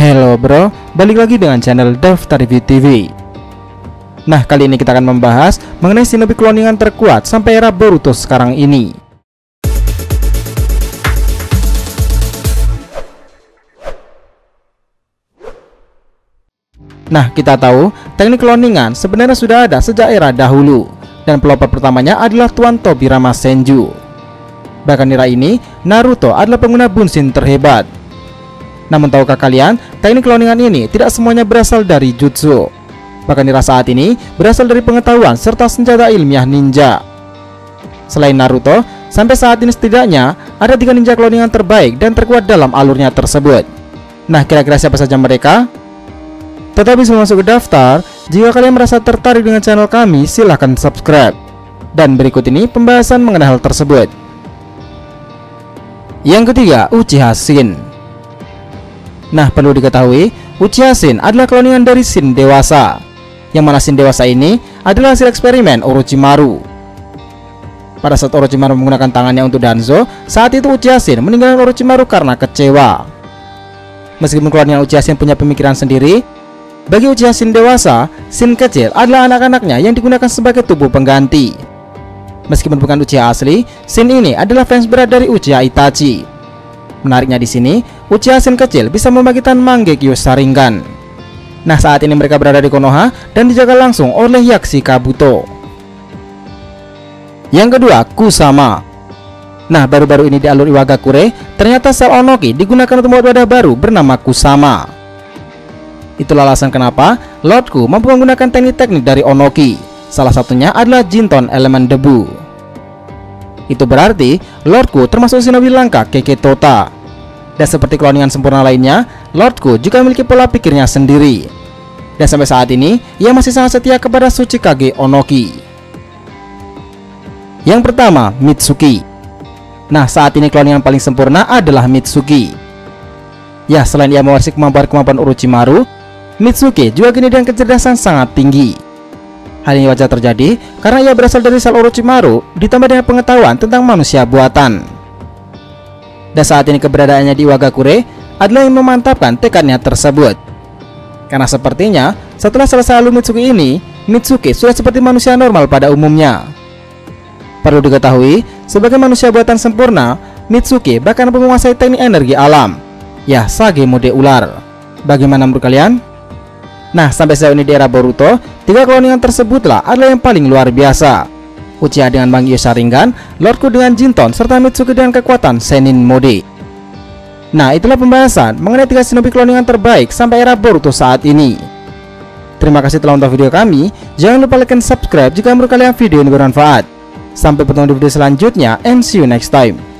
Hello bro, balik lagi dengan channel Daftar Review TV. Nah, kali ini kita akan membahas mengenai shinobi cloningan terkuat sampai era Boruto sekarang ini. Nah, kita tahu teknik cloningan sebenarnya sudah ada sejak era dahulu, dan pelopor pertamanya adalah Tuan Tobirama Senju. Bahkan era ini, Naruto adalah pengguna Bunshin terhebat. Namun tahukah kalian, teknik cloningan ini tidak semuanya berasal dari jutsu. Bahkan era saat ini berasal dari pengetahuan serta senjata ilmiah ninja. Selain Naruto, sampai saat ini setidaknya ada 3 ninja cloningan terbaik dan terkuat dalam alurnya tersebut. Nah, kira-kira siapa saja mereka? Tetapi sebelum masuk ke daftar, jika kalian merasa tertarik dengan channel kami, silahkan subscribe. Dan berikut ini pembahasan mengenai hal tersebut. Yang ketiga, Uchiha Shin. Nah, perlu diketahui, Uchiha Shin adalah cloningan dari Shin dewasa. Yang mana Shin dewasa ini adalah hasil eksperimen Orochimaru. Pada saat Orochimaru menggunakan tangannya untuk Danzo, saat itu Uchiha Shin meninggalkan Orochimaru karena kecewa. Meskipun cloningan Uchiha Shin punya pemikiran sendiri, bagi Uchiha Shin dewasa, Shin kecil adalah anak-anaknya yang digunakan sebagai tubuh pengganti. Meskipun bukan Uchiha asli, Shin ini adalah fans berat dari Uchiha Itachi. Menariknya di sini, Uchiha Shin kecil bisa membagikan Mangekyo Sharingan. Nah, saat ini mereka berada di Konoha dan dijaga langsung oleh Yakushi Kabuto. Yang kedua, Kusama. Nah, baru-baru ini di alur Iwagakure, ternyata sel Onoki digunakan untuk membuat wadah baru bernama Kusama. Itulah alasan kenapa Lordku mampu menggunakan teknik-teknik dari Onoki. Salah satunya adalah Jinton elemen debu. Itu berarti Lordku termasuk shinobi langka Keke Tota. Dan seperti cloningan sempurna lainnya, Lordku juga memiliki pola pikirnya sendiri. Dan sampai saat ini, ia masih sangat setia kepada Tsuchikage Onoki. Yang pertama, Mitsuki. Nah, saat ini cloningan paling sempurna adalah Mitsuki. Ya, selain ia mewarisi kemampuan Orochimaru, Mitsuki juga kini dengan kecerdasan sangat tinggi. Hal ini wajar terjadi karena ia berasal dari sel Orochimaru ditambah dengan pengetahuan tentang manusia buatan. Dan saat ini keberadaannya di Iwagakure adalah yang memantapkan tekadnya tersebut. Karena sepertinya setelah selesai alur Mitsuki ini, Mitsuki sudah seperti manusia normal pada umumnya. Perlu diketahui, sebagai manusia buatan sempurna, Mitsuki bahkan menguasai teknik energi alam. Ya, Sage mode ular. Bagaimana menurut kalian? Nah, sampai sejauh ini di era Boruto, 3 cloningan tersebutlah adalah yang paling luar biasa. Uchiha dengan Mangekyo Sharingan, Lordku dengan Jinton, serta Mitsuki dengan kekuatan Senin mode. Nah, itulah pembahasan mengenai 3 shinobi cloningan terbaik sampai era Boruto saat ini. Terima kasih telah menonton video kami. Jangan lupa like dan subscribe jika menurut kalian video ini bermanfaat. Sampai bertemu di video selanjutnya, and see you next time.